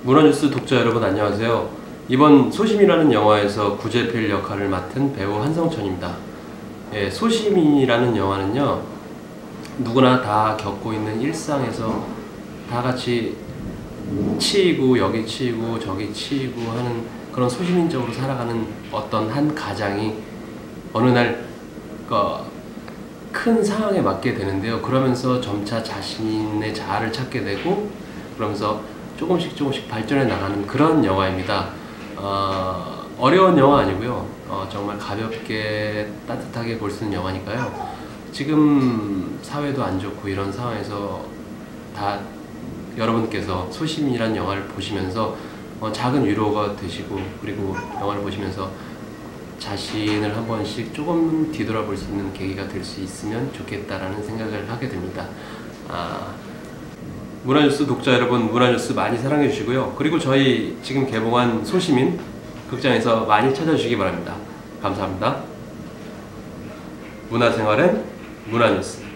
문화뉴스 독자 여러분 안녕하세요. 이번 소심이라는 영화에서 구제필 역할을 맡은 배우 한성천입니다. 예, 소심이라는 영화는요, 누구나 다 겪고 있는 일상에서 다 같이 치이고 여기 치이고 저기 치이고 하는 그런 소시민적으로 살아가는 어떤 한 가장이 어느 날 큰 상황에 맞게 되는데요. 그러면서 점차 자신의 자아를 찾게 되고 그러면서 조금씩 발전해 나가는 그런 영화입니다. 어려운 영화 아니고요. 정말 가볍게 따뜻하게 볼 수 있는 영화니까요. 지금 사회도 안 좋고 이런 상황에서 다 여러분께서 소심이란 영화를 보시면서 작은 위로가 되시고, 그리고 영화를 보시면서 자신을 한 번씩 조금 뒤돌아볼 수 있는 계기가 될 수 있으면 좋겠다라는 생각을 하게 됩니다. 문화뉴스 독자 여러분, 문화뉴스 많이 사랑해 주시고요. 그리고 저희 지금 개봉한 소시민 극장에서 많이 찾아주시기 바랍니다. 감사합니다. 문화생활엔 문화뉴스.